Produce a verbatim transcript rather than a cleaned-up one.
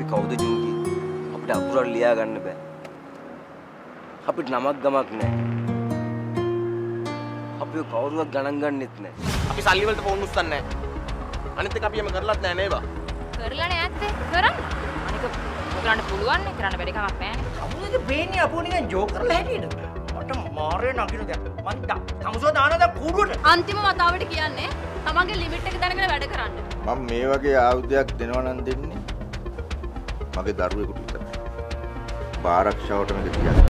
කවුද ජුන්කි? අපිට අකුරක් ලියා ගන්න බෑ. අපිට නමක් ගමක් නැහැ. අපි කවුරුවත් ගණන් ගන්නෙත් නැහැ. අපි සල්ලි වලට ෆෝන් උස්සන්නේ නැහැ. අනිත් එක අපි එම කරලත් නැහැ නේද? කරලා නෑ ඇත්තේ. කරන්න. අනික ඔයගලන්ට පුළුවන් නේ කරන්න බැරි කමක් නැහැ. අමුණේද පේන්නේ අපෝ නිකන් ජෝක් කරලා හැටියට. මට මාරේ නගිනු දැන්. මං තමසෝ දාන දැන් කූඩුවට. අන්තිම වතාවට කියන්නේ තමන්ගේ ලිමිට් එක දැනගෙන වැඩ කරන්න. මම මේ වගේ ආයුධයක් දෙනවා නම් දෙන්නේ මගේ දරුවෙකුට විතරයි. ආරක්ෂාවට මේක තියන්න.